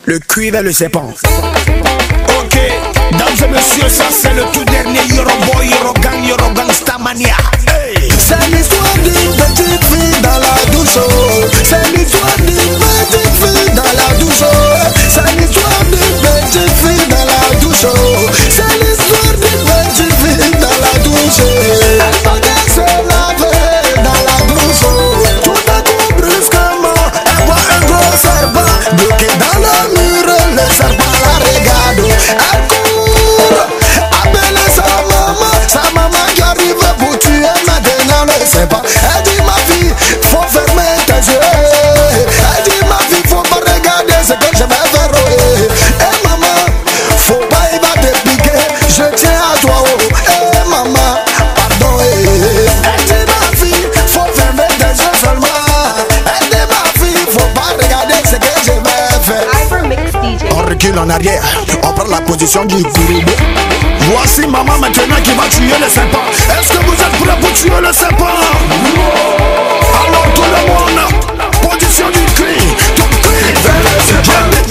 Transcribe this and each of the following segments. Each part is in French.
Le cuivre et le serpent. Ok, dames et messieurs, ça c'est le tout dernier Yoroboy, Yorogang, Yorogangsta Mania. Hey. C'est l'histoire d'une petite fille dans la douche. C'est l'histoire d'une petite fille dans la douche. C'est l'histoire d'une petite fille dans la douche. C'est l'histoire d'une petite fille dans la douche. Elle venait se laver dans la douche. Tout à coup brusquement, elle voit un gros serpent bloqué dans le mur. Le serpent la regarde. Elle court, appelle sa maman qui arrive pour tuer maintenant le serpent. Elle dit ma fille, faut fermer tes yeux. Elle dit ma fille, faut pas regarder ce que je vais faire. Eh maman, faut pas y va te piquer. Je tiens à toi. Eh maman, pardon. Elle dit ma fille, faut fermer tes yeux seulement. Elle dit ma fille, faut pas regarder ce que je vais faire. On recule en arrière, on prend la position du gourou. Voici maman maintenant qui va tuer le serpent. Est-ce que vous êtes prêts pour tuer le serpent? Alors tout le monde, position du cri. Ton cri, ton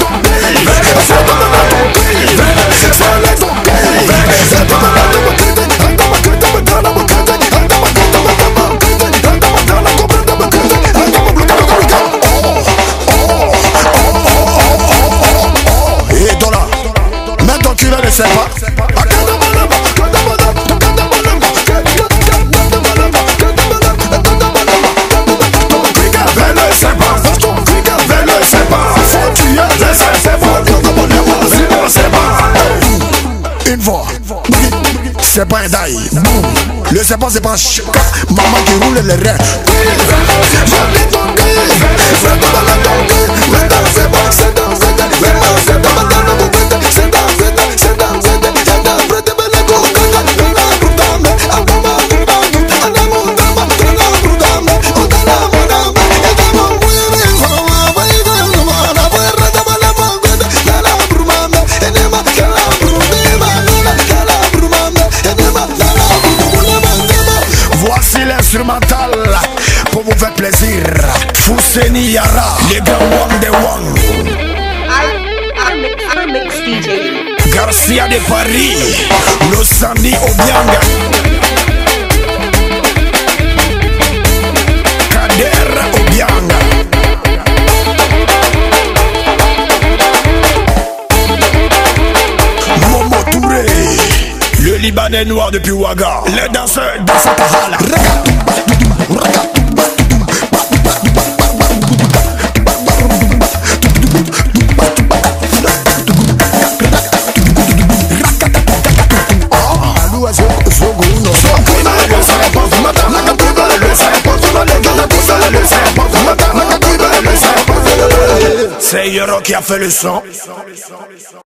et toi là, mets ton cul vers le serpent. Une fois, c'est pas un daï. Le serpent c'est pas un chien. Maman qui roule les reins. Voici l'instrumental pour vous faire plaisir. Fousseni Yara, les grands Wang de Wang. Mix DJ Garcia de Paris, Losani Obianga, Kader Obianga. Momo Touré, le Libanais noir depuis Ouaga. Les danseurs dans sa kahala. C'est Yoro qui a fait le son.